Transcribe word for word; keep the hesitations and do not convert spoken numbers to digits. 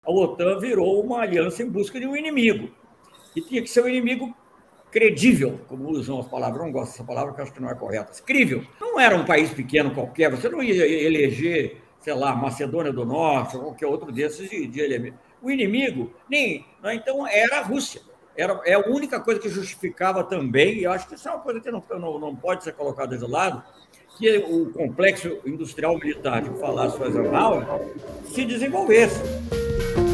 a OTAN virou uma aliança em busca de um inimigo. E tinha que ser um inimigo credível, como usam as palavras, eu não gosto dessa palavra, porque eu acho que não é correta. Crível. Não era um país pequeno qualquer, você não ia eleger, sei lá, Macedônia do Norte ou qualquer outro desses de, de elementos. O inimigo, nem. Então, era a Rússia. Era, é a única coisa que justificava também, e eu acho que isso é uma coisa que não, não, não pode ser colocada de lado, que o complexo industrial militar de falar Eisenhower se desenvolvesse.